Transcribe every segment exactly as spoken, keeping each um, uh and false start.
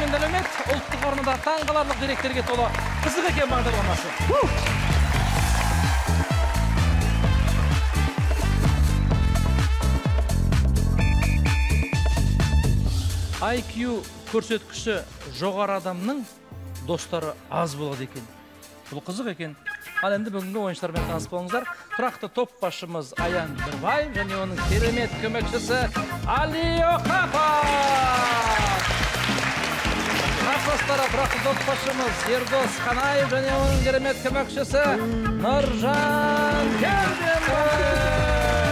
мен әлеумет ұлттық арнада таң қаларлық деректерге толы қызық екен бағдарламасы. ай кью көрсеткіші жоғары адамның достары аз болады екен. Бұл қызық екен. Ал енді бүгінгі ойыншылармен таныс болыңыздар. Тұрақты топ басшымыз Аян Бірбаев және оның керемет көмекшісі Али Оқапов. Қарсыластары тұрақты топ басшымыз Ердос Қанаев және оның керемет көмекшісі Нұржан Келденов.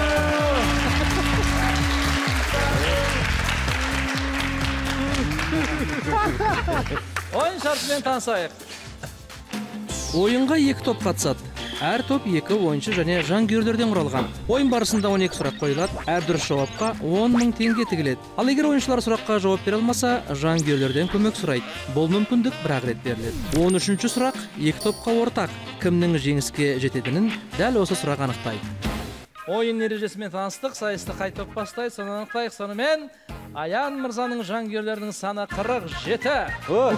Ойын шартымен танысайық. Ойынға екі топ қатысады. Әр топ екі ойыншы және жанкүйерлерден құралған. Ойын барысында он екі сұрақ қойылады. Әр дұрыс жауапқа он мың теңге тігіледі. Ал егер ойыншылар сұраққа жауап бере алмаса, жанкүйерлерден көмек сұрайды. Бұл мүмкіндік бір-ақ рет беріледі. он үшінші сұрақ екі топқа ортақ. Кімнің жеңіске жететінін дәл осы сұрақ анықтайды. Ойын ережесімен таныстық, сайысты қай топ бастайды, соны анықтайық. Сонымен Аян мырзаның жанкүйерлерінің саны қырық жеті.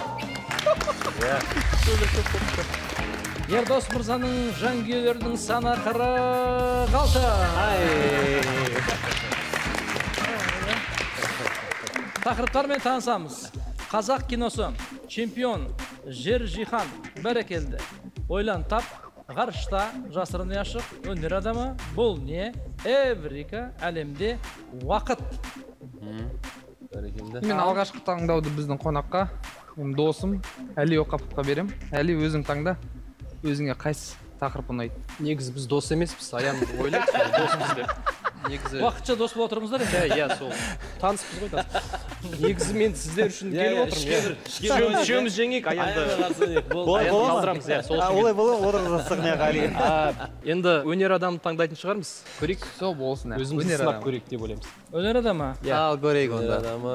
Ердос мырзаның жанкүйерлерінің саны қырық алты. Тақырыптармен танысамыз. Қазақ киносы, чемпион, жер жихан, бәрекелді. Ойлан тап, ғарышта, жасырын яшық, өнер адамы, бұл не? Эврика, әлемде уақыт. Мен алғашқы таңдауды біздің қонаққа, мен досым Әли Оқаповқа берем. Әли, өзің таңда, өзіңе қайсы тақырып ұнайды? Негізі біз дос емеспіз, Аян ойлайды, досымыз деп. Уақытша дос болып отырмыздар енді? Иә, сол. Таныспыз ғой, таныспыз. Негізі мен сіздер үшін келіп отырмын. Үшеуміз жеңейік, Аянды. Аянды қалдырамыз, иә, сол үшін. Олай болу, отырғызсақ не Али. Енді өнер адамы таңдайтын шығармыз. Көрейік. Сол болсын. Өзімізді сынап көрейік деп ойлаймыз. Өнер адамы? Ал көрейік онда. Өнер адамы.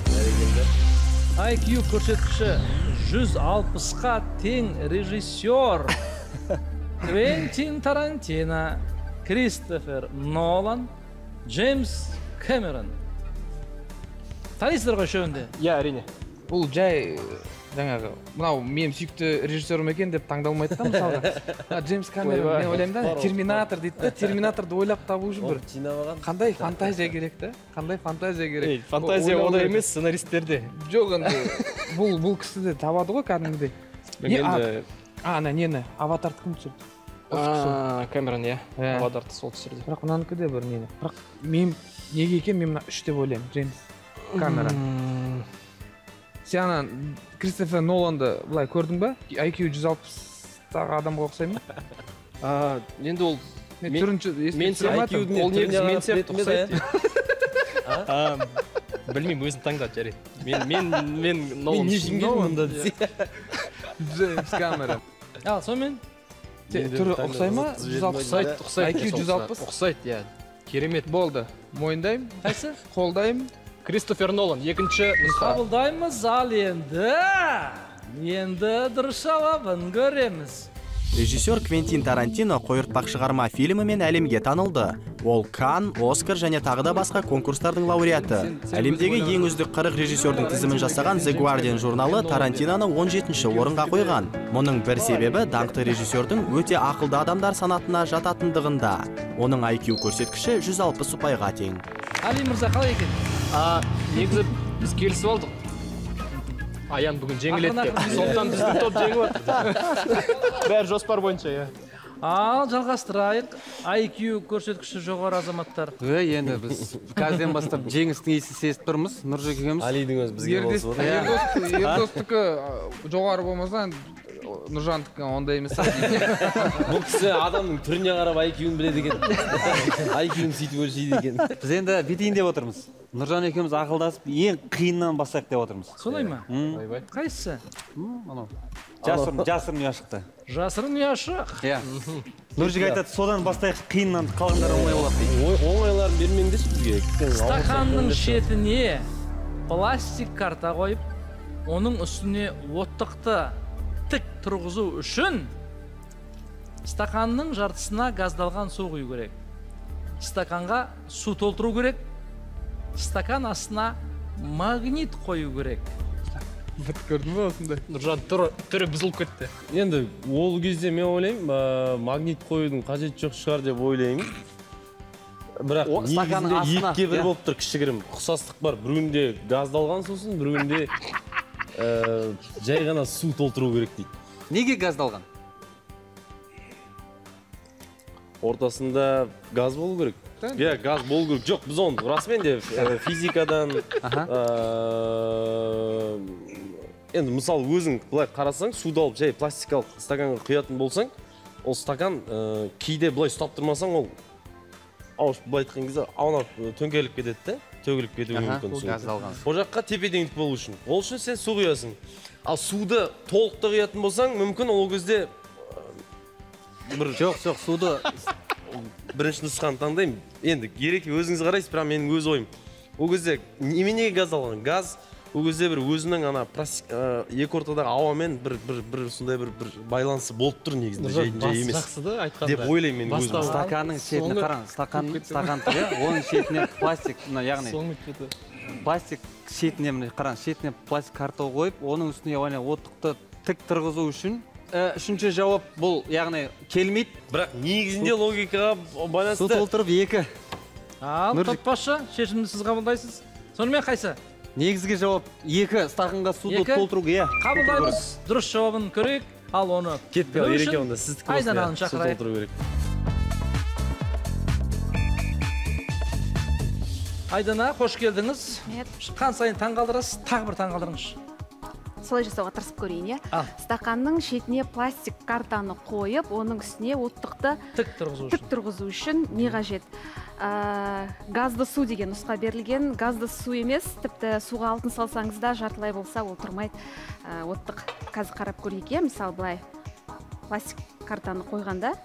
ай кью көрсеткіші жүз алпысқа тең режиссер Квентин Тарантино, Кристофер Нолан, Джеймс Кэмерон. Танисыздар ғой үшеуінде? Иә, әрине. Бұл жай жаңағы, мынау мен сүйікті режиссерім екен деп таңдалмайды да мысалға. Джеймс Кэмерон, мен ойлаймын да, Терминатор дейді да, Терминаторды ойлап табу үшін бір. Қандай фантазия керек та? Қандай фантазия керек? Фантазия ода емес, сценаристерде. Жоқ, енді бұл кісі де табады ғой кәдімгідей. А, ана нені, Аватарды кім түсірді? Кэмерон, иә. Аватарды сол түсірді. Бірақ мұнанікі де бір нені. Бірақ мен неге екен, мен мына үш деп ойлаймын, Джеймс Кэмерон. Сен ана Кристофер Ноланды былай көрдің ба? ай кью жүз алпыстағы адамға ұқсаймын? Енді ол... Мен сияқты ұқсайды. Білмеймін, өзін таңдады, жарайды. Мен Нолан үшін. Джеймс Кэмерон. Ал, сонымен? Түрі ұқсай ма? ай кью жүз алпыс? Ұқсайды, иә. Керемет. Болды. Мойындаймын. Қайсы? Қолдаймын. Кристофер Нолан, екінші нұсқа. Қабылдаймыз, ал енді... Енді дұрыс жауабын көреміз. Режиссер Квентин Тарантино қойыртпақ шығарма фильмімен әлемге танылды. Ол Кан, Оскар және тағы да басқа конкурстардың лауреаты. Әлемдегі ең үздік қырық режиссердің тізімін жасаған The Guardian журналы Тарантиноны он жетінші орынға қойған. Мұның бір себебі даңқты режиссердің өте ақылды адамдар санатына жататындығында. Оның ай кью көрсеткіші жүз алпыс ұпайға тең. Али мырза, қалай екен? Негізі біз келісіп алдық. Аян бүгін жеңіледі деп. Сондықтан біздің топ жеңіп отыр. Бәрі жоспар бойынша, иә. Ал, жалғастырайық. ай кью көрсеткіші жоғары азаматтар. Өй, енді біз қазден бастап жеңістің иісін сезіп тұрмыз. Нұржек екеуміз. Алидің өзі бізге болсын. Ердостікі жоғары болмаса, Нұржандікі ондай емес. Бұл кісі адамның түріне қарап ай кьюін біледі екен. ай кьюін сөйтіп өлшейді екен. Біз енді бетейін деп отырмыз. Нұржан екеуміз ақылдасып, ең қиыннан бастайық деп отырмыз. Солай ма? Қайсысы? Жасырын ұяшықты. Жасырын ұяшық? Иә. Нұржек айтады, содан бастайық, қиыннан қалғандар оңай болады дейді. Оңайларын бермеңдеші бізге. Стақанның шетіне пластик карта қойып, оның үстіне оттықты тік тұрғызу үшін стақанның жартысына газдалған су құю керек. Стаканға су толтыру керек. Стакан астына магнит қою керек. Быт көрдің бе осындай? Нұржан түрі бұзылып кетті. Енді ол кезде мен ойлаймын, магнит қоюдың қажеті жоқ шығар деп ойлаймын. Бірақ негізінде екіге бір болып тұр, кішігірім ұқсастық бар. Біреуінде газдалған сосын, біреуінде жай ғана су толтыру керек дейді. Неге газдалған? Ортасында газ болу керек. Иә, газ болу керек. Жоқ, біз оны расымен де физикадан енді мысалы өзің былай қарасаң, суды алып жай пластикалық стаканға құятын болсаң, ол стакан кейде былай ұстап тұрмасаң, ол ауышып былай айтқан кезде аунап төңкеріліп кетеді де, төгіліп кетуі мүмкін су. Ол жаққа тепе-теңдік болу үшін. Ол үшін сен су құясың. Ал суды толықта құятын болсаң, мүмкін ол кезде бір Жоқ, жоқ, суды бірінші нұсқаны таңдаймын. Енді керек өзіңіз қарайсыз, бірақ менің өз ойым. Ол кезде неменеге газ алған? Газ ол кезде бір өзінің ана екі ортадағы ауамен бір бір сондай бір байланысы болып тұр негізінде, жай емес. Жақсы да айтқанда. Деп ойлаймын мен өзім. Стаканның шетіне қараңыз, стакан стакан тұр, оның шетіне пластик, яғни пластик шетіне міне қараңыз, шетіне пластик картон қойып, оның үстіне яғни оттықты тік тұрғызу үшін үшінші жауап бұл, яғни келмейді. Бірақ негізінде логикаға байланысты. Су толтырып екі. Ал, топпашы, шешімді сіз қабылдайсыз. Сонымен қайсы? Негізгі жауап екі стақанға суды толтыру. Қабылдаймыз. Дұрыс жауабын көрейік. Ал оны кетпей ал ереке онда сіздікі болсын. Айдананы шақырайық. Су толтыру керек. Айдана, қош келдіңіз. Шыққан сайын таңғалдырасыз, тағы бір таңғалдырыңызшы. Солай жасауға тырысып көрейін, иә. Стақанның шетіне пластик картаны қойып, оның үстіне оттықты тік тұрғызу үшін. Тік тұрғызу үшін не қажет? Газды су деген нұсқа берілген. Газды су емес, тіпті суға алтын салсаңыз да жартылай болса ол тұрмайды. Оттық қазір қарап көрейік, иә. Мысалы, былай пластик картаны қойғанда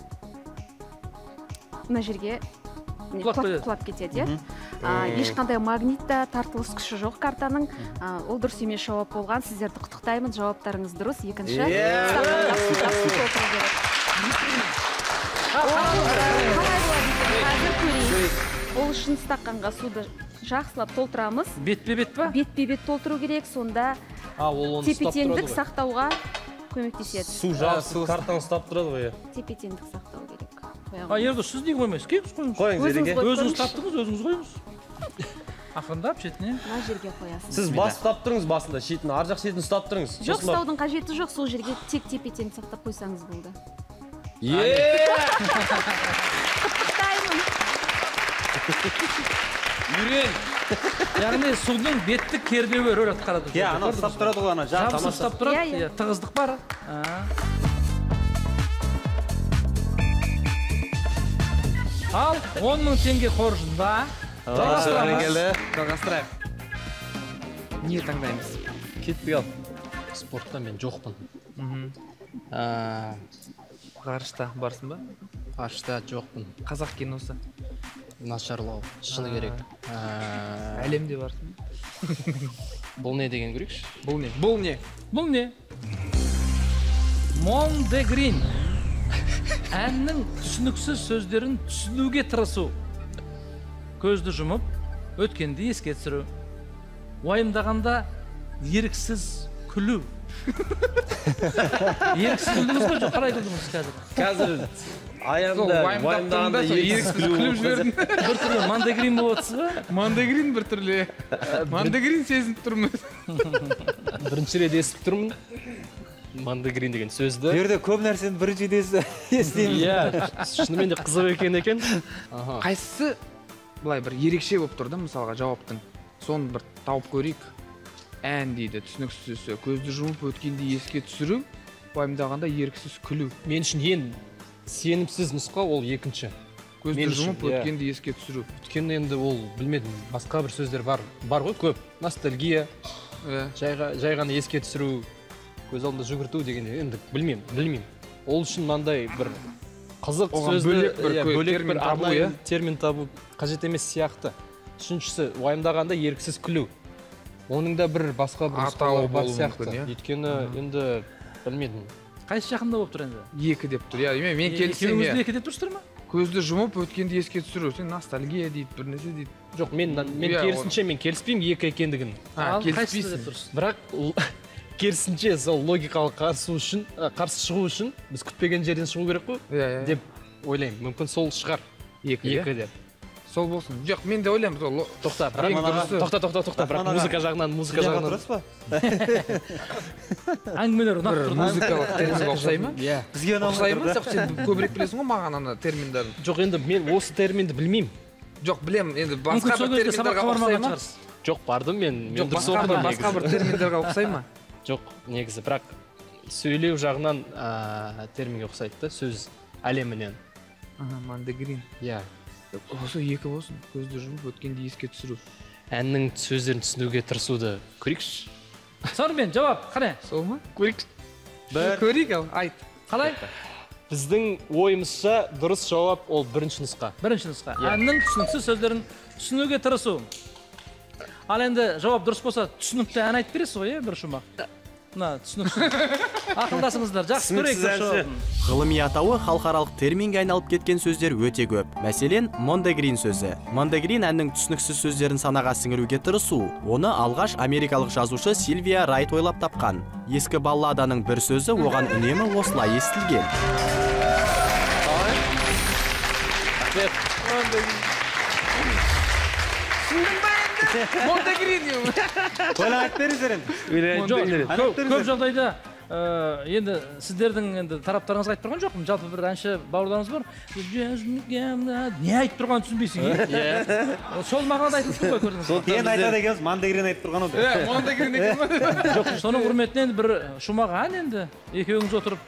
мына жерге құлап кетеді, иә. Ешқандай магнитта тартылыс күші жоқ картаның. Ол дұрыс емес жауап болған. Сіздерді құттықтаймын, жауаптарыңыз дұрыс. Екінші ол үшін стақанға суды жақсылап толтырамыз. Бетпе-бет па? Бетпе-бет толтыру керек, сонда тепе-теңдік сақтауға көмектеседі. Су жақсы картаны ұстап тұрады ғой. Тепе-теңдік сақтау керек. Ерді, сіз неге қоймайсыз? Кейіңіз қойыңыз. Қойыңыз, ереке. Өзіңіз таптыңыз, өзіңіз қойыңыз. Ақырындап шетіне. Мына жерге қоясыз. Сіз бас ұстап тұрыңыз басында, шетін, ар жақ шетін ұстап тұрыңыз. Жоқ, ұстаудың қажеті жоқ, сол жерге тек тепе-теңдік сақтап қойсаңыз болды. Үйрен! Яғни судың бетті кернеуі рөл атқарады. Иә, ана ұстап тұрады ғой, ана жақсы ұстап тұрады, тығыздық бар. Ал он мың теңге қоржында. Жалғастырайық. Не таңдаймыз? Кетпей ал. Спортта мен жоқпын. Ғарышта барсың ба? Ғарышта жоқпын. Қазақ киносы? Нашарлау, шыны керек. Әлемде барсың ба? Бұл не деген көрейікші? Бұл не? Бұл не? Бұл не? Мондегрин. Әннің түсініксіз сөздерін түсінуге тырысу. Көзді жұмып, өткенді еске түсіру. Уайымдағанда еріксіз күлу. Еріксіз күлдіңіз бе, жоқ қалай күлдіңіз қазір? Қазір аянда, уайымдағанда еріксіз күліп жібердің. Бір түрлі мандегрин болып отырсыз ба? Мандегрин бір түрлі. Мандегрин сезініп тұрмыз. Бірінші рет естіп тұрмын. Мандегрин деген сөзді. Берді көп нәрсені бірінші десі естейміз. Иә, шынымен де қызық екен екен. Қайсысы былай бір ерекше болып тұр да, мысалға жауаптың. Соны бір тауып көрейік. Ән дейді, түсініксіз, көзді жұмып өткенде еске түсіру, уайымдағанда еріксіз күлу. Мен үшін ең сенімсіз нұсқа ол екінші. Көзді жұмып өткенде еске түсіру. Өткенде енді ол білмедім, басқа бір сөздер бар, бар ғой көп. Ностальгия, жай ғана еске түсіру, көз алдында жүгірту деген енді білмеймін, білмеймін. Ол үшін мынандай бір қызық сөзді, бөлек бір арнайы термин табу қажет емес сияқты. Үшіншісі, уайымдағанда еріксіз күлу. Оның да бір басқа бір атауы бар болуы сияқты. мүмкін, Өйткені енді білмедім. Қайсы жақында болып тұр енді? Екі деп тұр. Иә, мен келісемін. Екеуіңізді екі деп тұрсыздар ма? Көзді жұмып өткенде еске түсіру. Сен ностальгия дейді, бір нәрсе дейді. Жоқ, мен керісінше мен келіспеймін екі екендігін. Келіспейсің. Бірақ керісінше сол логикалық қарсы үшін қарсы шығу үшін біз күтпеген жерден шығу керек қой деп ойлаймын. Мүмкін сол шығар. Екі деп. Сол болсын. Жоқ, мен де ойлаймын сол. Тоқта, тоқта, тоқта, тоқта. Бірақ музыка жағынан, музыка жағынан. Тұрасыз ба? Әңгімелер ұнап тұр. Музыкалық терминге ұқсай ма? Иә. Бізге ұқсай ма? Сен көбірек білесің ғой маған ана терминдерін. Жоқ, енді мен осы терминді білмеймін. Жоқ, білемін. Енді басқа бір терминдерге ұқсай ма? Жоқ, бардым мен. Жоқ, басқа бір терминдерге ұқсай ма? Жоқ, негізі, бірақ сөйлеу жағынан терминге ұқсайды да, сөз әлемінен. Ага, мандегрин. Иә. Осы екі болсын, көзді жұмып өткенде еске түсіру. Әннің сөздерін түсінуге тырысуды көрейікші. Сонымен жауап қане? Сол ма? Көрейікші. Көрейік ал, айт. Қалай? Біздің ойымызша дұрыс жауап ол бірінші нұсқа. Бірінші нұсқа. Әннің түсініксіз сөздерін түсінуге тырысу. Ал енді жауап дұрыс болса, түсінікті ән айтып бересіз ғой, бір шумақ. Мына түсініксіз. Ақылдасыңыздар, жақсы көрейік бір жауабын. Ғылыми атауы халықаралық терминге айналып кеткен сөздер өте көп. Мәселен, Mondegrin сөзі. Mondegrin әннің түсініксіз сөздерін санаға сіңіруге тырысу. Оны алғаш америкалық жазушы Сильвия Райт ойлап тапқан. Ескі балладаның бір сөзі оған үнемі осылай естілген. Mondegrin ем. Ойлап айтып беріңіздер енді. Көп жағдайда енді сіздердің енді тараптарыңызға айтып тұрған жоқпын. Жалпы бір әнші бауырларымыз бар. Не айтып тұрғанын түсінбейсің. Сол мағынада айтып тұр ғой, көрдіңіз. Енді айтады екенбіз, Mondegrin айтып тұрған ол. Иә, Mondegrin екен ба? Жоқ, соның құрметінен бір шумақ ән енді. Екеуіңіз отырып.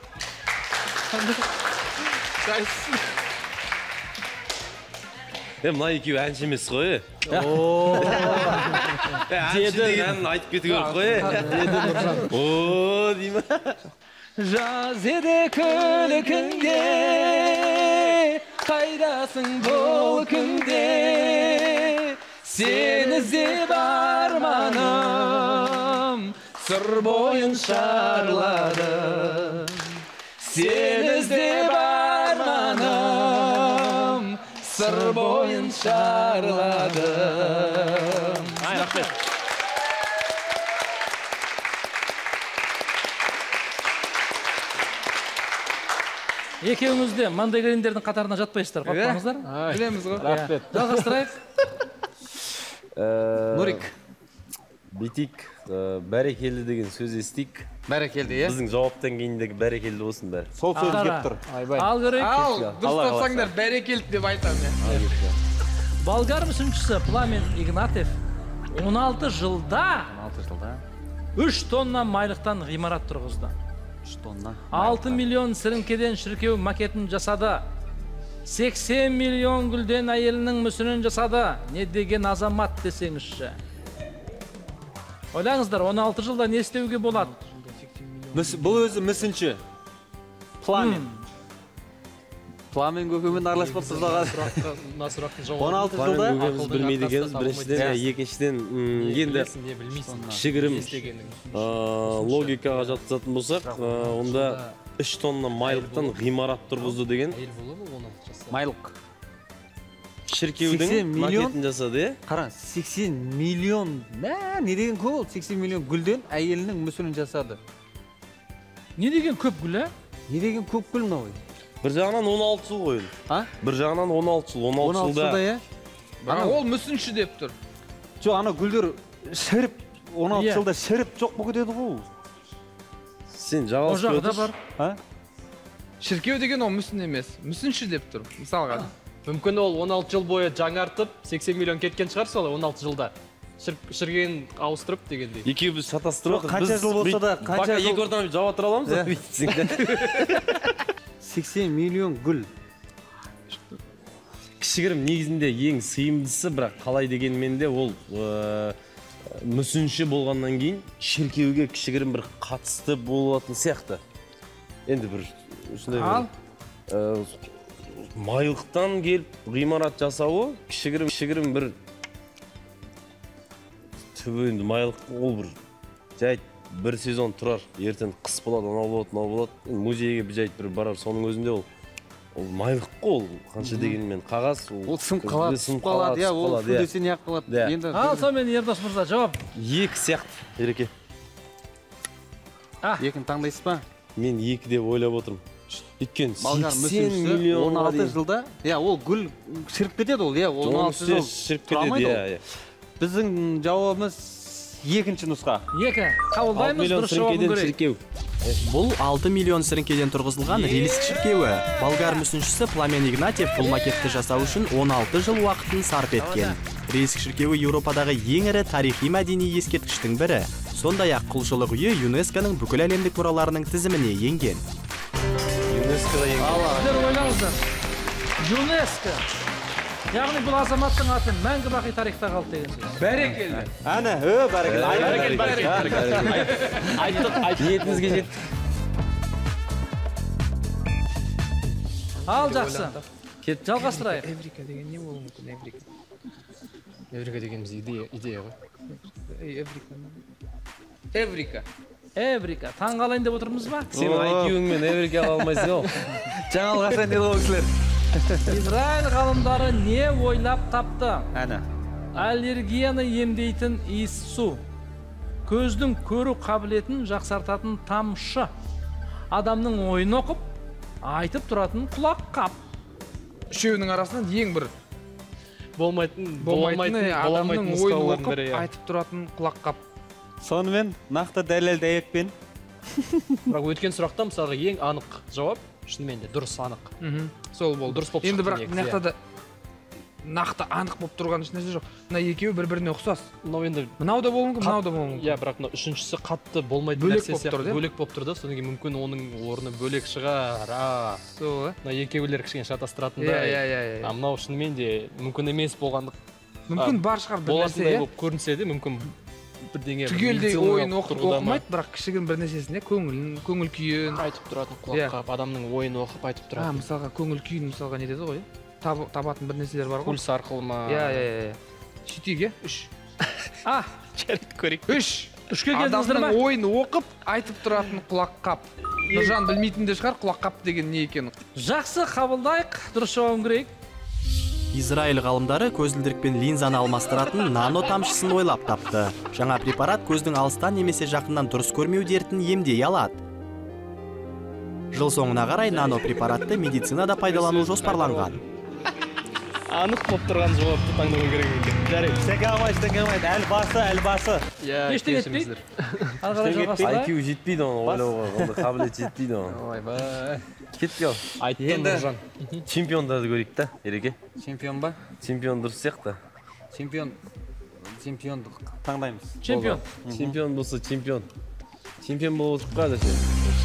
Е, мына екеуі әнші емес қой. Әнші деген айтып кету керек қой. О, дей ма? Жаз еді көлікіңде, қайдасың бұл күнде, сені іздеп арманым, сыр бойын шарладым. Сені іздеп арманым, сыр бойын шарладым. Ай, рахмет. Екеуіңіз де Mondegrin'дердің қатарына жатпайсыздар, қорықпаңыздар. Білеміз ғой. Рахмет. Жалғастырайық. Нурик. Бетик, бәрекелді деген сөз естейік. Бәрекелді, е? Біздің жауаптан кейіндегі бәрекелді болсын бәрі. Сол сөз кеп тұр. Ал көрейік. Ал, дұрыс тапсаңдар, бәрекелді деп айтамын. Болгар мүсіншісі Пламен Игнатьев он алты жылда үш тонна майлықтан ғимарат тұрғызды. үш тонна. алты миллион сіріңкеден шіркеу макетін жасады. сексен миллион гүлден әйелінің мүсінін жасады. Не деген азамат десеңізші. Ойлаңыздар, он алты жылда не істеуге болады? Бұл өзі мүсінші. Пламен. Пламен көкемен араласпап тұрдаған. он алты жылда Пламен білмейді екенбіз, біріншіден, екіншіден енді кішігірім логикаға жатқызатын болсақ, онда үш тонна майлықтан ғимарат тұрғызды деген. Майлық. Шіркеудің макетін жасады, е? Қара, сексен миллион, мә, не деген көп ол? сексен миллион гүлден әйелінің мүсінін жасады. Не деген көп гүл, ә? Не деген көп гүл мынау? Бір жағынан он алты жыл қойын. А? Бір жағынан он алты жыл, он алты жылда. жылда, Ана ол мүсінші деп тұр. Жоқ, ана гүлдер шіріп, он алты жылда шіріп жоқ бұл кетеді ғой. Сен жағалып көтіш. Шіркеу деген ол мүсін емес, мүсінші деп тұр, мысалға. Мүмкін ол он алты жыл бойы жаңартып, сексен миллион кеткен шығар солай он алты жылда. Шірген ауыстырып дегендей. Екеу біз шатастырып отырмыз. Қанша жыл болса да, қанша жыл... Екі ортаны жауап тұра аламыз да? сексен миллион гүл. Кішігірім негізінде ең сыйымдысы, бірақ қалай дегенмен де ол мүсінші болғаннан кейін шіркеуге кішігірім бір қатысты болатын сияқты. Енді бір Ал? Майлықтан келіп ғимарат жасауы кішігірім бір түбі енді майлық ол бір жайт бір сезон тұрар, ертең қыс болады, анау болады, мынау болады. Музейге бір жайт бір барар, соның өзінде ол ол майлық қой, ол қанша дегенмен қағаз. Ол сынып қалады, сынып қалады, ол сөйлесе не ақ қалады. Ал, сонымен Ердос мырза, жауап. Екі сияқты, Ереке. Екіні таңдайсыз ба? Мен екі деп ойлап отырмын. Өйткені Болгар сексен мүсіншісі миллион он алты жылда, иә, ол гүл шіріп кетеді ол, иә, он алты жыл шіріп тұрамайды кетеді, ол. иә. Біздің жауабымыз екінші нұсқа. Екі. Қабылдаймыз, дұрыс жауабын көрейік. Бұл алты миллион сіріңкеден тұрғызылған рельс шіркеуі. Болгар мүсіншісі Пламен Игнатьев бұл макетті жасау үшін он алты жыл уақытын сарп еткен. Рельс шіркеуі Еуропадағы ең ірі тарихи мәдени ескерткіштің бірі. Сондай-ақ құлшылық үйі ЮНЕСКО-ның бүкіл әлемдік мұраларының тізіміне енген. ЮНЕСКО-да енген. Сіздер ойлаңыздар. ЮНЕСКО. Яғни бұл азаматтың аты мәңгі бақи тарихта қалды деген сөз. Бәрекелді. Әне, ö, бәрекелді. Айттық, ниетімізге жеттік. Ал жақсы. Жалғастырайық. Эврика деген не болуы мүмкін, Эврика? Эврика дегеніміз идея ғой. Эврика. Эврика. Эврика. Таң қалайын деп отырмыз ба? Сен айкюіңмен Эврика алмайсың ол. Жаңалғасан деді ол кісілер. Израиль ғалымдары не ойлап тапты? Әне. Аллергияны емдейтін иіс су. Көздің көру қабілетін жақсартатын тамшы. Адамның ойын оқып, айтып тұратын құлақ қап. Үшеуінің арасынан ең бір Болмайтын, болмайтын адамның ойын нұсқалардың оқып, бірі, иә. айтып тұратын құлақ қап. Сонымен нақты дәлел дәйекпен. Бірақ өткен сұрақта мысалға ең анық жауап шынымен де дұрыс анық. Сол болды. Дұрыс болып Енді шықты бірақ негізі, мына жақта да нақты анық болып тұрған ешнәрсе жоқ. Мына екеуі бір-біріне ұқсас. Мынау енді Мынау да болуы мүмкін, мынау да болуы мүмкін. иә, бірақ мына үшіншісі қатты болмайтын Бөлек нәрсе болып тұр, сияқты иә? бөлек болып тұр да, содан кейін мүмкін оның орны бөлек шығар. А, Сол, мына екеулер кішкене иә, шатастыратындай. иә, иә, А иә. мынау шынымен де мүмкін емес болғандық. Мүмкін бар шығар бір нәрсе, Болатындай иә. болып көрінсе де мүмкін бірдеңе бір Түгелдей медициналық ойын оқып тұрғыда ма оқымайды, бірақ кішігірім бір нәрсесіне көңілін, көңіл күйін. айтып тұратын Иә. құлаққа, адамның ойын оқып айтып А, тұратын. мысалға көңіл күйін мысалға не деді ғой? Таб- Табатын бір нәрселер бар ғой. Пульс арқылы ма? Иә, иә, иә. Сөйтейік, иә? Үш. А, көрейік. Үш. үшке келдіңіздер ма? Адамның ойын оқып, айтып тұратын құлақ қап. Нұржан білмейтін де шығар құлақ қап деген не екенін. Жақсы, қабылдайық. Дұрыс жауабын көрейік. Израиль ғалымдары көзілдірік пен линзаны алмастыратын нано тамшысын ойлап тапты. Жаңа препарат көздің алыстан немесе жақыннан дұрыс көрмеу дертін емдей алады. Жыл соңына қарай нано препаратты медицинада пайдалану жоспарланған. Анық болып тұрған жауапты таңдау керек екен. Жарайды, істеге алмайды, істеге алмайды. Әлі басы, әлі басы. Иә, Ештеңе етпейді. Ары қарай жалғастырайық. айкю жетпейді оны ойлауға, онда қабілет жетпейді оны. Ойбай. Кетті ал. Айттым Енді- Нұржан. Чемпиондарды көрейік та, Ереке. Чемпион ба? Чемпион дұрыс сияқты. Чемпион. Чемпионды таңдаймыз. Чемпион. Чемпион болса чемпион. Чемпион болып отырып қалады сен.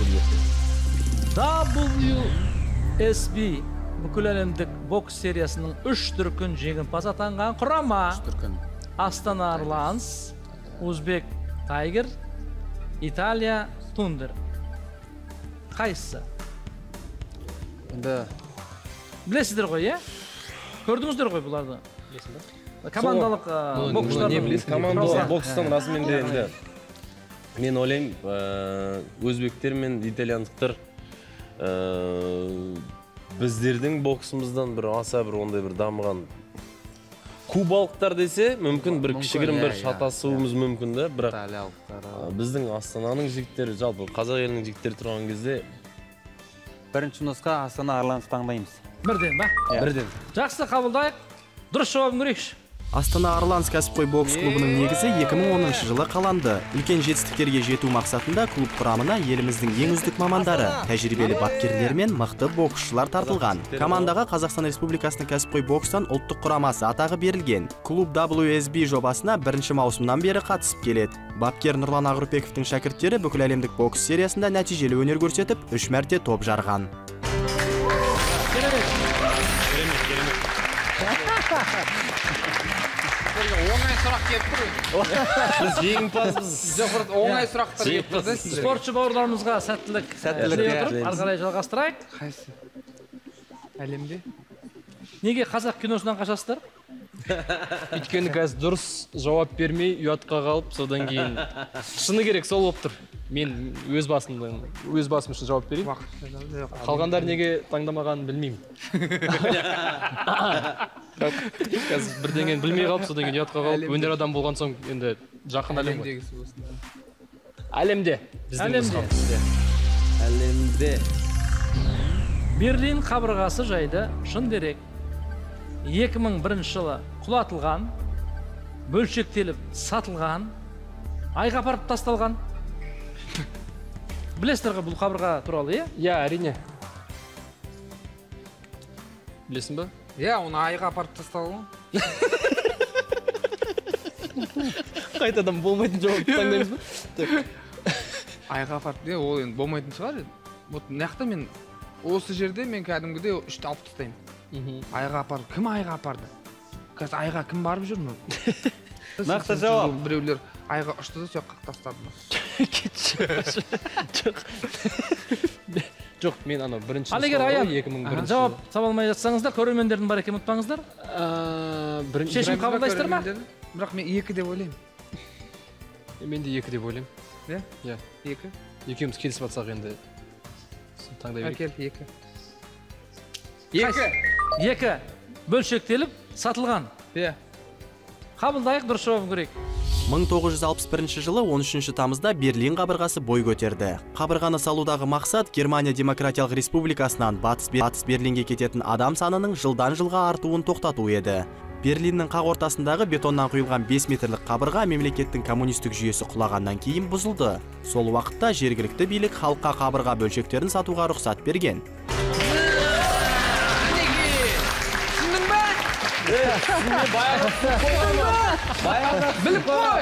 дабл ю эс би бүкіл әлемдік бокс сериясының үш дүркін жеңімпаз атанған құрама. Түркін. Астана Арланс, Узбек Тайгер, Италия Тундер. Қайсысы? Енді Білесіздер ғой, иә? Көрдіңіздер ғой бұларды? Командалық ә, Мұны- бокстардың. мұны не білесің? Командалық бокстан расымен де енді мен ойлаймын, ә, өзбектер мен итальяндықтар ә, біздердің боксымыздан бір аса бір ондай бір дамыған кубалықтар десе, мүмкін бір Мүмкін, кішігірім бір иә, иә, шатасуымыз мүмкін да, бірақ италиялықтар. ә, біздің Астананың жігіттері, жалпы қазақ елінің жігіттері тұрған кезде Бірінші нұсқа Астана Арланс таңдаймыз. Бірден, ба? бірден. Жақсы, қабылдайық. Дұрыс жауабын көрейікші. Астана Арланс кәсіпқой бокс клубының негізі екі мың оныншы жылы қаланды. Үлкен жетістіктерге жету мақсатында клуб құрамына еліміздің ең үздік мамандары, тәжірибелі бапкерлер мен мықты боксшылар тартылған. Командаға Қазақстан Республикасының кәсіпқой бокстан ұлттық құрамасы атағы берілген. Клуб дабл ю эс би жобасына бірінші маусымнан бері қатысып келеді. Бапкер Нұрлан Ағырбековтың шәкірттері бүкіл әлемдік бокс сериясында нәтижелі өнер көрсетіп, үш мәрте топ жарған. Оңай сұрақ келіп тұр. Біз жеңімпазбыз. Жоқ, бір оңай сұрақтар келіп тұр да сіздерге. Спортшы бауырларымызға сәттілік Сәттілік, тілей иә. отырып, ары қарай жалғастырайық. Қайсы? Әлемде? Неге қазақ киносынан қашасыздар? Өйткені қазір дұрыс жауап бермей ұятқа қалып, содан кейін шыны керек сол болып тұр. Мен өз басымдан, өз басым үшін жауап берейін. Уақыт. Қалғандар неге таңдамағанын білмеймін. Қазір бірдеңені білмей қалып, содан кейін ұятқа қалып, өнер адам болған соң енді жақын әлем ғой. Әлемдегісі болсын. әлемде Әлемде. Әлемде. Берлин қабырғасы жайды шын дерек екі мың бірінші жылы құлатылған, бөлшектеліп сатылған, айға апарып тасталған. Білесіздер ғой бұл қабырға туралы, иә? иә әрине білесің ба иә оны айға апарып тасталған. қайтадан болмайтын жауап таңдаймыз ба Айға апарып е ол енді болмайтын шығар. Вот мына жақта мен осы жерде мен кәдімгідей үшті алып тастаймын. Айға апарып кім айға апарды? Қазір айға кім барып жүр ме? Нақты жауап. Біреулер айға ұшты да сояққа тастады. кетші жоқ жоқ мен анау бірінші Ал егер аян екі мың бірінші жауап таба алмай жатсаңыздар, көрермендердің бар екенін ұмытпаңыздар. Шешім қабылдайсыздар ма? Бірақ мен екі деп ойлаймын. мен де екі деп ойлаймын. Иә? Иә. Екі. Екеуміз келісіп жатсақ енді таңдай берейік. Әкел, екі. Екі. Екі. Бөлшектеліп сатылған. Иә. Қабылдайық, дұрыс жауабын көрейік. мың тоғыз жүз алпыс бірінші жылы он үшінші тамызда Берлин қабырғасы бой көтерді. Қабырғаны салудағы мақсат Германия Демократиялық Республикасынан батыс батыс Берлинге кететін адам санының жылдан жылға артуын тоқтату еді. Берлиннің қақ ортасындағы бетоннан құйылған бес метрлік қабырға мемлекеттің коммунистік жүйесі құлағаннан кейін бұзылды. Сол уақытта жергілікті билік халыққа қабырға бөлшектерін сатуға рұқсат берген. Біліп қой!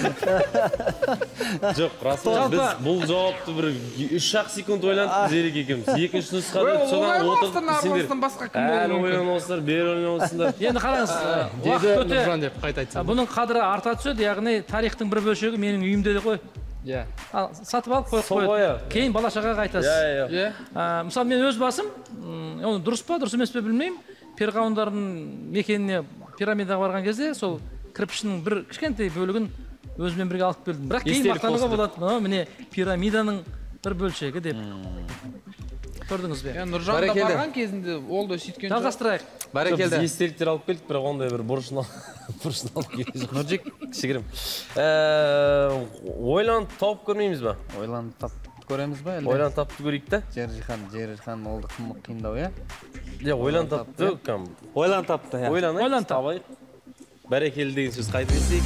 Жоқ, расында біз бұл жауапты бір үш ақ секунд ойландық Зерек екеуміз. Екінші нұсқада соған отырып сендер басқа кім әрі болуы мүмкін? ойланасыздар, бері ойланасыздар. Енді қараңыз, уақыт деді өте Нұржан деп қайта айтсам. бұның қадірі арта түседі, яғни тарихтың бір бөлшегі менің үйімде де ғой. иә Ал, сатып алып қойып Сол ғой, қойып. Кейін бала шағаға айтасыз. Иә, иә. А, мысалы мен өз басым, м, оны дұрыс па, дұрыс емес пе білмеймін. Перғауындардың мекеніне пирамидаға барған кезде сол кірпішінің бір кішкентай бөлігін өзімен бірге алып келдім. Бірақ кейін Естелік мақтануға болсын деп. болады. Мынау міне пирамиданың бір бөлшегі деп. Көрдіңіз бе? Иә, Нұржан да Бәрекелді. барған кезінде ол да сөйткен шығар. Жалғастырайық. Біз Бәрекелді. естеліктер алып келдік, бірақ ондай бір бұрышын ал- бұрышын алып келген жоқ. Нұржик, Кішігірім. Ә, ойланып тауып көрмейміз ба? ойланып тап көреміз ба әлде? Ойланып тапты көрейік та? Жер-жихан, жер-жихан ол да қымық қиындау, иә? Иә, ойланып тапты, кәм. Ойланып тапты, иә. Ойланайық, Ойланып тап. табайық. Бәрекелді деген сөз қайтып естейік.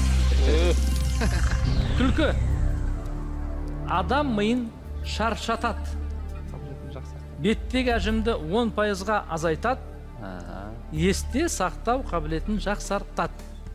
Күлкі. Адам миын шаршатады. Беттегі әжімді он пайызға азайтады. Есте сақтау қабілетін жақсартады.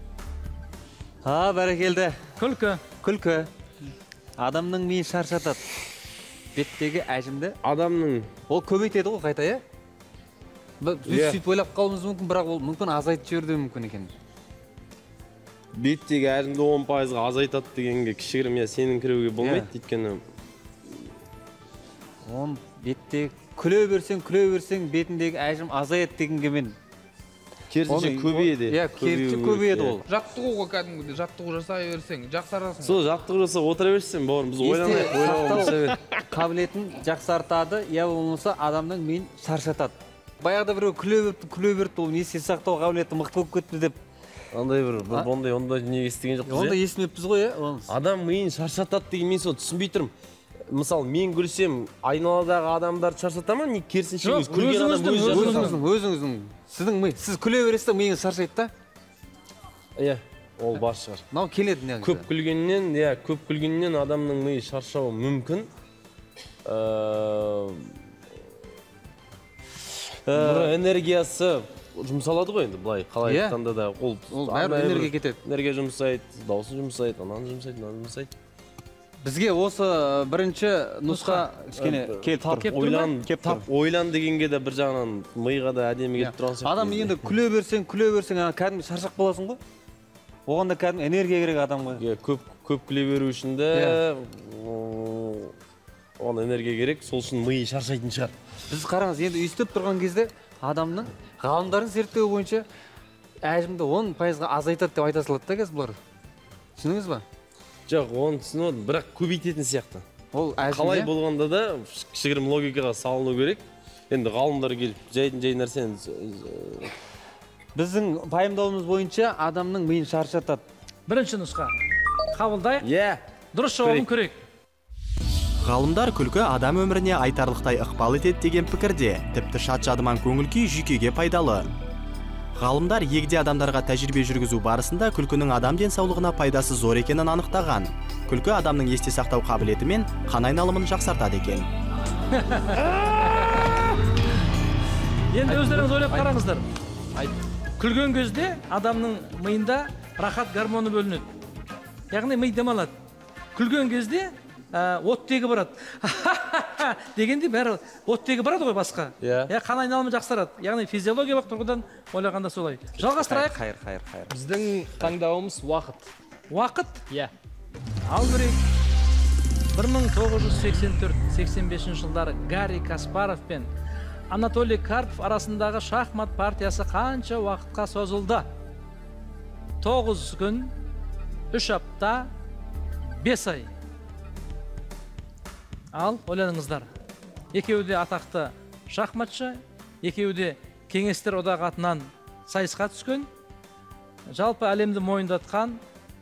А, бәрекелді. Күлкі. Күлкі. Адамның миын шаршатады. Беттегі әжімді Адамның ол көбейтеді ғой қайта, иә? Біз Иә. сөйтіп ойлап қалуымыз мүмкін, бірақ ол мүмкін азайтып жіберуі мүмкін екен. беттегі әжімді он пайызға азайтады дегенге кішігірім иә сенің кіруге болмайды, өйткені Он бетте күле берсең, күле берсең бетіндегі әжім азаяды дегенге мен керісінше көбейеді. Иә, керісінше көбейеді ол. Жаттығуға кәдімгідей жаттығу жасай берсең, жақсарасың. Сол жаттығу жасап отыра берсең, бауырым, біз ойланайық, ойлануымыз сақтау себеп. қабілетін жақсартады, я болмаса адамның миын шаршатады. Баяғыда біреу күле берді, күле берді, ол есте сақтау қабілеті мықты болып кетті деп. Андай бір, бір ондай ондай дүние естіген жоқпыз, Онда иә? естімеппіз ғой, иә? Оны. Адам миын шаршатады деген мен сол түсінбей тұрмын. Мысалы, мен күлсем, айналадағы адамдарды шаршата ма, не керісінше Жоқ, өз күлген адам өзіңіздің, өзі шаршатады? Өзіңіздің, өзіңіздің, сіздің ми, сіз күле бересіз, миыңыз шаршайды да? Иә, ол бар шығар. Мынау келеді негізі. Көп күлгеннен, иә, көп күлгеннен адамның миы шаршауы мүмкін. Ыыы, бір энергиясы жұмсалады ғой енді, былай, қалай Иә. айтқанда да, ол Ол андай бәрі бір энергия кетеді. Энергия жұмсайды, даусын жұмсайды, ананы жұмсайды, мынаны жұмсайды. Бізге осы бірінші нұсқа кішкене келіп тұр. Келіп тұр ма? Ойлан, тап ойлан дегенге де бір жағынан миға да әдемі келіп тұрған сияқты. Адам енді күле берсең, күле берсең, ана кәдімгі шаршап қаласың ғой. Оған да кәдімгі энергия керек адамға. Иә, көп көп күле беру үшін де оған энергия керек, сол үшін миы шаршайтын шығар. Біз қараңыз, енді өйстіп тұрған кезде адамның ғалымдардың зерттеуі бойынша әжімді он пайызға азайтады деп айта салады да қазір бұлар. Түсініңіз ба? Жоқ, оны түсініп отырмын, бірақ көбейтетін сияқты. Ол әжім, Қалай иә? болғанда да кішігірім логикаға салыну керек. Енді ғалымдар келіп жайдың жай нәрсені Біздің пайымдауымыз бойынша адамның миын шаршатады. Бірінші нұсқа. Қабылдайық. Иә. Дұрыс жауабын көрейік. Ғалымдар күлкі адам өміріне айтарлықтай ықпал етеді деген пікірде, тіпті шат жадыман көңіл күй жүйкеге пайдалы. Ғалымдар егде адамдарға тәжірибе жүргізу барысында күлкінің адам денсаулығына пайдасы зор екенін анықтаған. Күлкі адамның есте сақтау қабілеті мен қан айналымын жақсартады екен. Енді өздеріңіз ойлап қараңыздар. Күлген кезде адамның миында рахат гормоны бөлінеді. Яғни ми демалады. Күлген кезде оттегі барады. Дегенде бәрі оттегі барады ғой басқа. Я қан айналымы жақсарады. Яғни физиологиялық тұрғыдан ойлағанда солай. Жалғастырайық. Қайыр, қайыр, қайыр. Біздің таңдауымыз уақыт. Уақыт? Иә. Ал көрейік. бір мың тоғыз жүз сексен төрт сексен бесінші жылдары Гарри Каспаров пен Анатолий Карпов арасындағы шахмат партиясы қанша уақытқа созылды? тоғыз күн, үш апта, бес ай. Ал, ойланыңыздар. Екеуі де атақты шахматшы, екеуі де кеңестер одағы атынан сайысқа түскен, жалпы әлемді мойындатқан.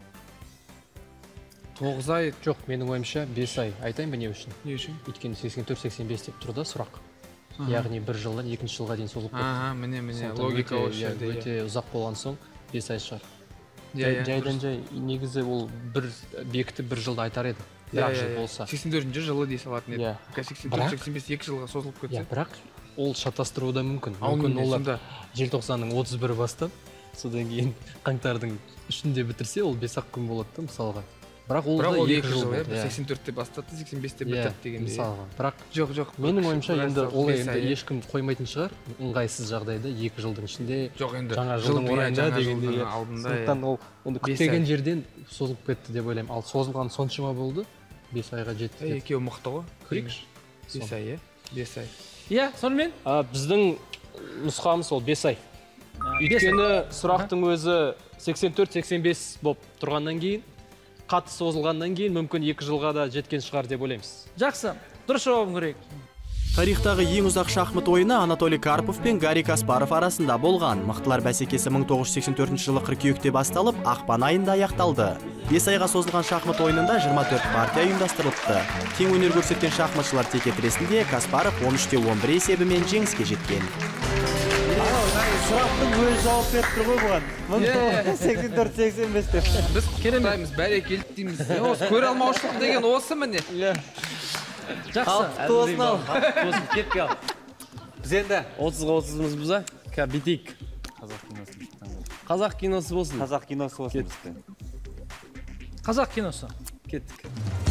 тоғыз ай. Жоқ, менің ойымша бес ай. Айтайын ба не үшін? Не үшін? Өйткені сексен төрт сексен бес деп тұрды сұрақ. Яғни бір жылдан екінші жылға дейін созылып кетті. Аха, міне, міне, логика осы жерде. Өте ұзақ болған соң бес ай шығар. Иә, Жайдан жай негізі ол бір бекітіп бір жылда айтар еді. Бір жыл болса. сексен төртінші жылы дей салатын еді. Иә. сексен төрт сексен бес екі жылға созылып кетсе. Бірақ ол шатастыруы да мүмкін. Ал Мүмкін мен олар сонда желтоқсанның отыз бірі бастап, содан кейін қаңтардың үшінде бітірсе, ол бес ақ күн болады да мысалға. Бірақ ол да екі жыл болды. сексен төртте бастады, сексен бесте бітірді дегенде. Мысалға. Бірақ жоқ, жоқ. Менің ойымша енді ол енді ешкім қоймайтын шығар. Ыңғайсыз жағдайда екі жылдың ішінде жоқ енді жаңа жылдың орайында дегенде. алдында. Сондықтан ол енді күтпеген жерден созылып кетті деп ойлаймын. Ал созылған соншама болды, бес айға жетті. Екеуі мықты ғой. Көрейікші. бес ай, иә? бес ай. Иә, сонымен? Біздің нұсқамыз ол бес ай. Өйткені сұрақтың өзі сексен төрт сексен бес болып тұрғаннан кейін, қатты созылғаннан кейін мүмкін екі жылға да жеткен шығар деп ойлаймыз. Жақсы, дұрыс жауабын көрейік. Тарихтағы ең ұзақ шахмат ойыны Анатолий Карпов пен Гарри Каспаров арасында болған. Мықтылар бәсекесі мың тоғыз жүз сексен төртінші жылы қыркүйекте басталып, ақпан айында аяқталды. бес айға созылған шахмат ойынында жиырма төрт партия ұйымдастырылыпты. Тең өнер көрсеткен шахматшылар текетіресінде Каспаров он үште он бір есебімен жеңіске жеткен. Сұрақтың өзі жауап беріп тұр ғой бұған. мың тоғыз жүз сексен төрт сексен бес деп. Біз құттықтаймыз, бәрекелді дейміз. Осы көре алмаушылық деген осы міне. Жақсы. Тосын ал. Тосын кетпе ал. Біз енді отызға отызымыз біз, а? Қа битейік. Қазақ киносы болсын. Қазақ киносы болсын бізде. Қазақ киносы. Кеттік.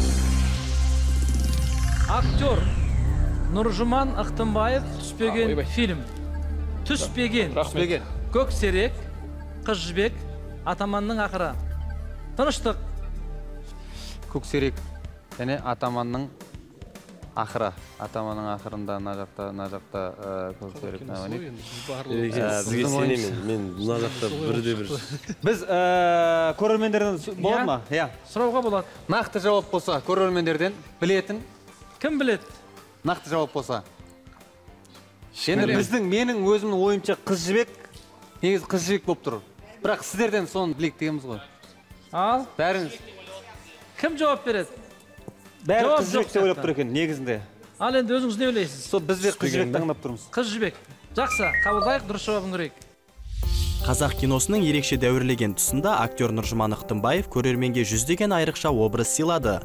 Актер Нұржұман Ықтымбаев түспеген фильм. Түспеген. Түспеген. Көксерек, қыз жібек, атаманның ақыры. Тыныштық. Көксерек және атаманның ақыры. Атаманның ақырында на жақта, на жақта көксерек. Бізге сенемін, мен мына жақта бірде бір. Біз көрермендерден болады ма? Иә. Сұрауға болады. Нақты жауап болса, көрермендерден білетін. Кім біледі? Нақты жауап болса. Енді біздің, менің өзімнің ойымша қыз жібек, негізі қыз жібек болып тұр. Бірақ сіздерден соны білейік дегенбіз ғой. Ал? Бәріңіз. Кім жауап береді? Бәрі қыз жібек деп ойлап тұр екен, негізінде. Ал енді өзіңіз не ойлайсыз? Сол біз де қыз жібек таңдап тұрмыз. Қыз жібек. Жақсы, қабылдайық, дұрыс жауабын көрейік. Қазақ киносының ерекше дәуірлеген тұсында актер Нұржұман Ықтымбаев көрерменге жүздеген айрықша образ сыйлады.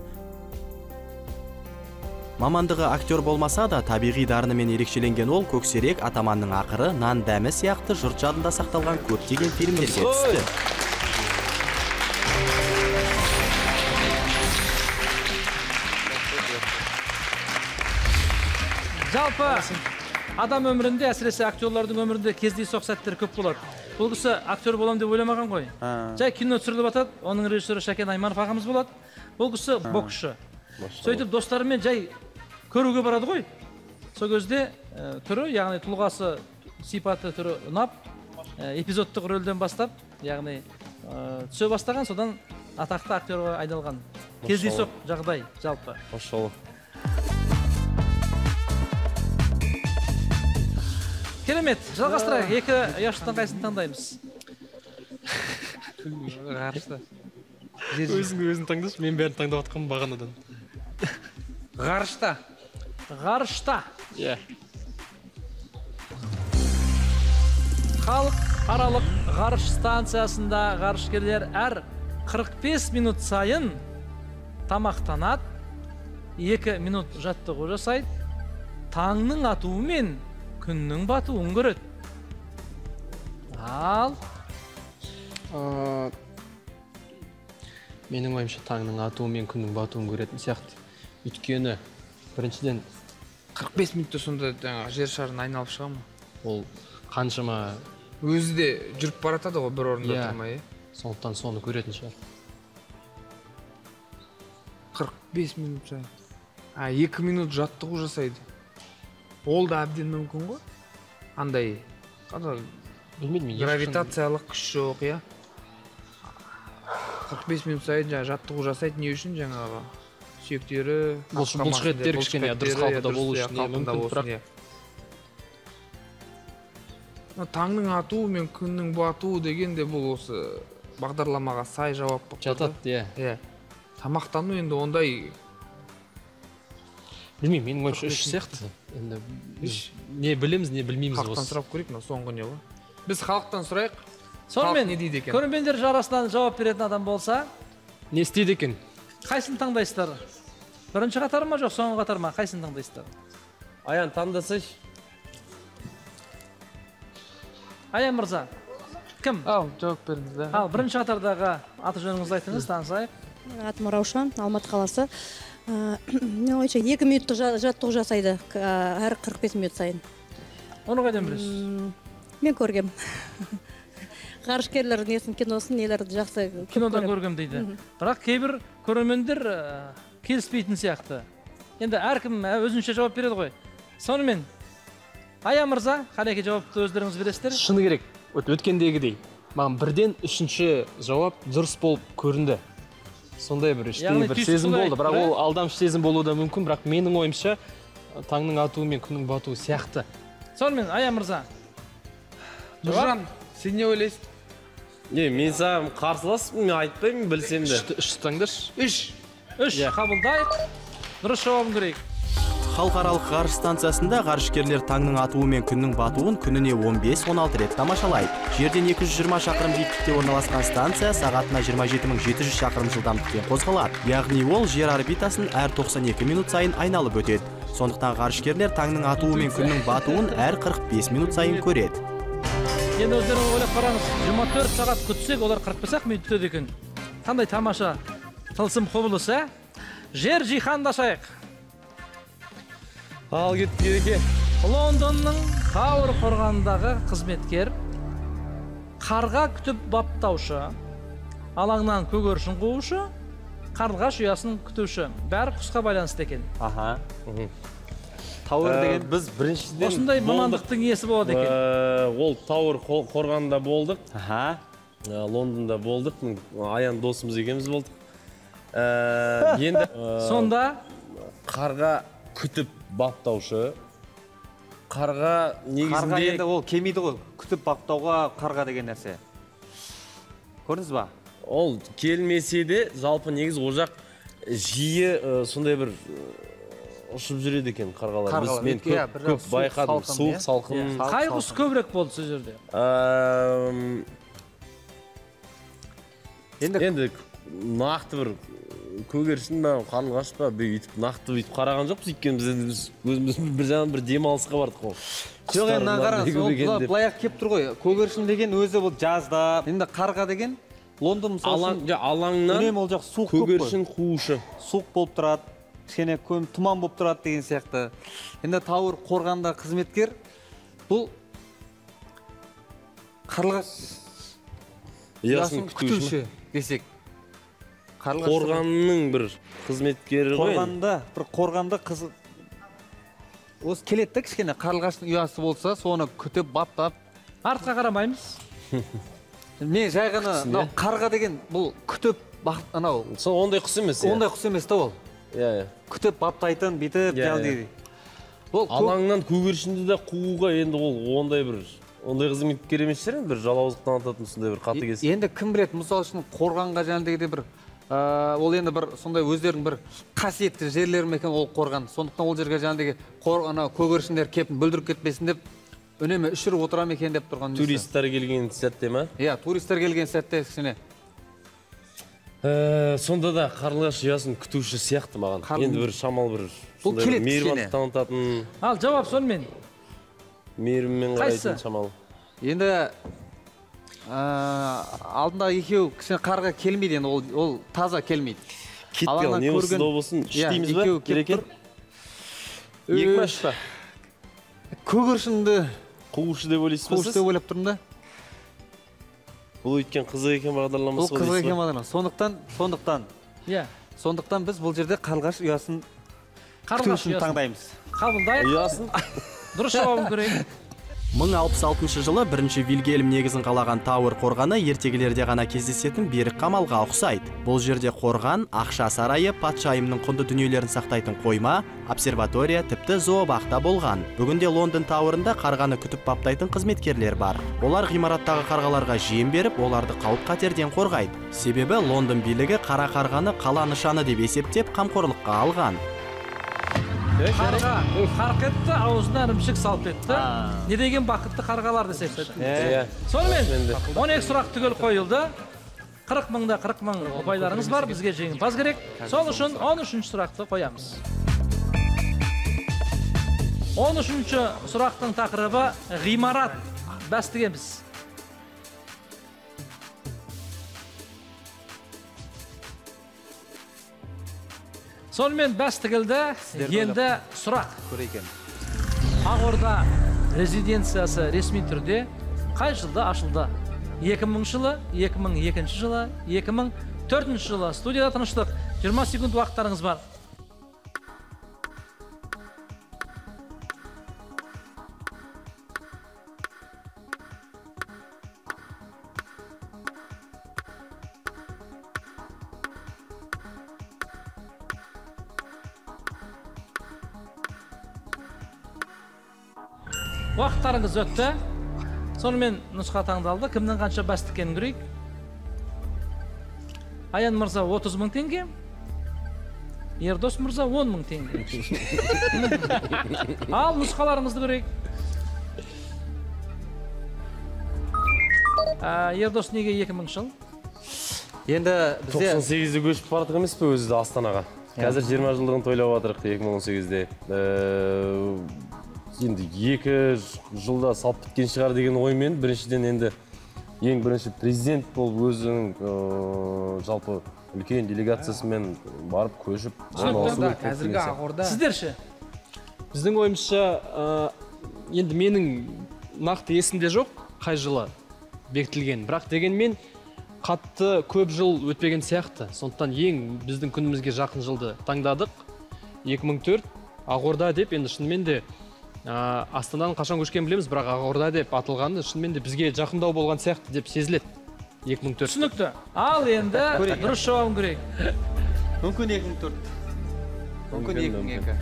Мамандығы актер болмаса да, табиғи дарынымен ерекшеленген ол Көксерек, Атаманның ақыры, Нан дәмі сияқты жұрт жадында сақталған көптеген фильмдерге түсті. Жалпы адам өмірінде, әсіресе актерлардың өмірінде кездейсоқ сәттер көп болады. Бұл кісі актер болам деп ойламаған ғой. Жай кино түсіріліп жатады, оның режиссері Шәкен Айманов ағамыз болады. Бұл кісі боксшы. Сөйтіп достарымен жай көруге барады ғой. Сол кезде түрі, яғни тұлғасы, сипаты түрі ұнап, эпизодтық рөлден бастап, яғни түсе бастаған, содан атақты актерға айналған. Кездейсоқ жағдай жалпы. Машалла. Керемет, жалғастырайық. Екі ұяшықтан қайсын таңдаймыз? Өзің өзін таңдашы, мен бәрін таңдап атқанмын бағанадан. ғарышта. Ғарышта. Иә. Халықаралық ғарыш станциясында ғарышкерлер әр қырық бес минут сайын тамақтанады, екі минут жаттығу жасайды, таңның атуы мен күннің батуын көреді. Ал менің ойымша таңның атуы мен күннің батуын көретін сияқты. Өйткені біріншіден қырық бес минутта сонда жер шарын айналып шыға ма? ол қаншама Өзі де жүріп баратады ғой бір орында тұрмай. Сондықтан соны көретін шығар. қырық бес минут сайын. А, екі минут жаттығу жасайды. Ол да әбден мүмкін ғой. Андай, білмеймін, гравитациялық күш жоқ, иә. қырық бес минут сайын жаңа жаттығу жасайды, не үшін жаңағы сүйектері, бұлшықеттер кішкене дұрыс қалпында болу үшін мүмкін, бірақ таңның атуы мен күннің батуы дегенде бұл осы бағдарламаға сай жауап болып жатады, иә. Иә. Тамақтану енді ондай білмеймін, менің ойымша үш сияқты. Енді не білеміз, не білмейміз осы. Халықтан сұрап көрейік, мына соңғы не ғой. Біз халықтан сұрайық. Сонымен не дейді екен? көрермендер жарасынан жауап беретін адам болса, не істейді екен? қайсын таңдайсыздар? Бірінші қатар ма, жоқ, соңғы қатар ма? Қайсын таңдайсыздар? Аян, таңдасайшы. Аян мырза, кім? Ал, жауап беріңіз, да. Ал, бірінші қатардағы аты жөніңізді айтыңыз, танысайық. Атым Раушан, Алматы қаласы. Мен ойымша екі минуттық жаттығу жасайды әр қырық бес минут сайын. Оны қайдан білесіз? Мен көргем. Ғарышкерлер несін, киносын, нелерді жақсы кинодан көргем дейді. Бірақ кейбір көрермендер келіспейтін сияқты. Енді әркім өзінше жауап береді ғой. Сонымен Аян мырза, қалайке жауапты өздеріңіз бересіздер? Шыны керек, өткендегідей. Маған бірден үшінші жауап дұрыс болып көрінді. Сондай бір іштей бір сезім болды, бірақ ол алдамшы сезім болуы да мүмкін, бірақ менің ойымша таңның атуы мен күннің батуы сияқты. Сонымен Аян мырза. Нұржан, сен не ойлайсың? Не, мен саған қарсыласпын, мен айтпаймын, білсем де. Үш таңдашы. Үш. Үш, қабылдайық. Дұрыс жауабын көрейік. Халықаралық ғарыш станциясында ғарышкерлер таңның атуы мен күннің батуын күніне он бес он алты рет тамашалайды. Жерден екі жүз жиырма шақырым биіктікте орналасқан станция сағатына жиырма жеті мың жеті жүз шақырым жылдамдықпен қозғалады. Яғни ол жер орбитасын әр тоқсан екі минут сайын айналып өтеді. Сондықтан ғарышкерлер таңның атуы мен күннің батуын әр қырық бес минут сайын көреді. Енді өздеріңіз ойлап қараңыз, жиырма төрт сағат күтсек, олар қырық бес минут өтеді екен. Қандай тамаша тылсым құбылыс, ә? Жер жиһандашайық. Ал кетті екен. Лондонның Тауэр қорғанындағы қызметкер қарға күтіп баптаушы, алаңнан көгершін қуушы, қарлығаш ұясын күтуші. Бәрі құсқа байланысты екен. Аха. Тауэр деген біз біріншіден осындай мамандықтың иесі болады екен. Ол Тауэр қорғанында болдық. Аха. Лондонда болдық. Аян досымыз екенбіз болдық. Енді сонда қарға күтіп баптаушы. Қарға негізінде... Қарға енді ол келмейді ғой, күтіп баптауға қарға деген нәрсе. Көрдіңіз ба? Ол келмесе де, жалпы негіз ол жақ жиі сондай бір ұшып жүреді екен қарғалар. Біз мен көп байқадым, суық, салқын. Қай құс көбірек болды сол жерде? Енді нақты бір көгершін ба, қарлығаш па, бүйтіп нақты бүйтіп қараған жоқпыз, өйткені біз өзіміз бір жағынан бір демалысқа бардық қой. Жоқ, енді қараңыз, ол былай-ақ келіп тұр ғой. Көгершін деген өзі бұл жазда. Енді қарға деген Лондон мысалы алаңнан үнемі ол жақ суық көп қой. Көгершін қуушы. Суық болып тұрады, кішкене тұман болып тұрады деген сияқты. Енді Тауэр қорғанында қызметкер бұл қарлығаш ұясын күтуші десек. Қорғанның бір қызметкері ғой. Қорғанда, бір қорғанда қыз осы келеді де кішкене қарлығаштың ұясы болса, соны күтіп баптап. Артқа қарамаймыз. Мен жай ғана қарға деген бұл күтіп анау. Сол ондай құс емес. Ондай құс емес та ол. Иә, иә. Күтіп баптайтын, бүйтіп дейді. Алаңнан көгершінді де қууға енді ол ондай бір ондай қызметкер емес шығар, бір жалауыздық танытатын сондай бір қатыгез. Енді кім біледі, мысалы үшін қорғанға жаңағыдай бір Ол енді бір сондай өздерінің бір қасиетті жерлері ме екен ол қорған. Сондықтан ол жерге жаңағыдегі көгершіндер кеп бүлдіріп кетпесін деп үнемі үшіріп отыра ма екен деп тұрған. Туристтер келген сәтте ма? Иә, туристтер келген сәтте кішкене. Сонда да қарлығаш ұясын күтуші сияқты маған. Енді бір шамал бір мейірбандық танытатын. Ал жауап сонымен. Мейіріммен қарайтын шамал. Енді алдында екеу кішкене қарға келмейді, енді ол таза келмейді. Кетпел, не осында болсын, үштейміз ба? Керекен? Екі мәш па? Көгершінді қуғышы деп ойлайсыз ба сіз? Қуғышы деп ойлап тұрмын да. Бұл өйткен қызық екен бағдарламасы. Бұл қызық екен бағдарламасы. Сондықтан, сондықтан. Иә. Сондықтан біз бұл жерде қарлығаш ұясын күту үшін таңдаймыз. Қабылдайық. Ұясын. Дұрыс жауабын көрейік. мың алпыс алтыншы жылы бірінші Вильгельм негізін қалаған Тауэр қорғаны ертегілерде ғана кездесетін берік қамалға ұқсайды. Бұл жерде қорған, ақша сарайы, патшайымның құнды дүниелерін сақтайтын қойма, обсерватория, тіпті зообақта болған. Бүгінде Лондон Тауэрында қарғаны күтіп баптайтын қызметкерлер бар. Олар ғимараттағы қарғаларға жем беріп, оларды қауіп қатерден қорғайды. Себебі Лондон билігі қара қарғаны қала нышаны деп есептеп қамқорлыққа алған. Қарға қарқ етті, аузына ірімшік салып етті. Не деген бақытты қарғалар десек. Сонымен он екі сұрақ түгел қойылды. қырық мыңда қырық мың ұпайларыңыз бар, бізге жеңімпаз керек. Сол үшін он үшінші сұрақты қоямыз. он үшінші сұрақтың тақырыбы ғимарат. Бәстігеміз. Сонымен бәс тігілді, енді сұрақ. Ақорда резиденциясы ресми түрде қай жылда ашылды? екі мың жылы, екі мың екінші жылы, екі мың төртінші жылы. Студияда тыныштық. жиырма секунд уақыттарыңыз бар. Уақыттарыңыз өтті. Сонымен нұсқа таңдалды. Кімнің қанша бәс тіккенін көрейік. Аян мырза отыз мың теңге. Ердос мырза он мың теңге. Ал нұсқаларыңызды көрейік. Ердос неге екі мың жыл? Енді бізде тоқсан сегізде көшіп бардық емес пе өзі Астанаға? Қазір жиырма жылдығын тойлап жатырық екі мың он сегізде. Енді екі жылда салып біткен шығар деген оймен біріншіден енді ең бірінші президент болып өзінің жалпы үлкен делегациясымен барып көшіп қазіргі Ақорда. Сіздерше? Біздің ойымызша енді менің нақты есімде жоқ қай жылы бекітілген, бірақ дегенмен қатты көп жыл өтпеген сияқты. Сондықтан ең біздің күнімізге жақын жылды таңдадық. екі мың төрт Ақорда деп, енді шынымен де Астананың қашан көшкен білеміз, бірақ Ақорда деп атылғанды шынымен де бізге жақындау болған сияқты деп сезіледі. екі мың төрт. Түсінікті. Ал енді дұрыс жауабын көрейік. Мүмкін екі мың төрт. Мүмкін екі мың екі.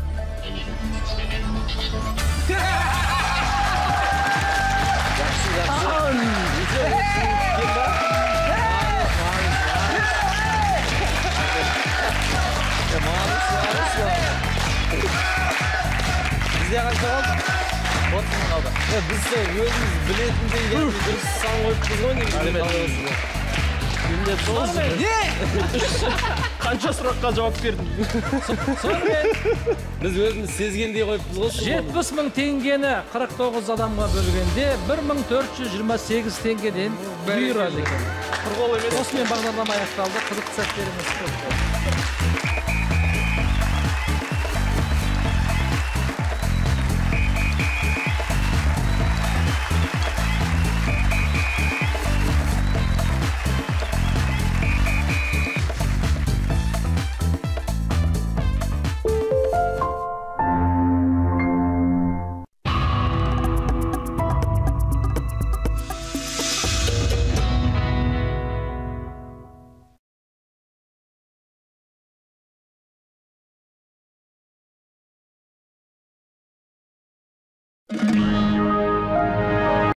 Бізде қанша қалды? отыз мың қалды. Біз өзіміз білетіндей дұрыс сан қойыппыз ғой негізінде. Қанша сұраққа жауап бердің? Біз өзіміз сезгендей қойыппыз ғой. жетпіс мың теңгені қырық тоғыз адамға бөлгенде бір мың төрт жүз жиырма сегіз теңгеден бұйырады екен. Осымен бағдарлама аяқталды. Қызықты сәттеріңіз көп.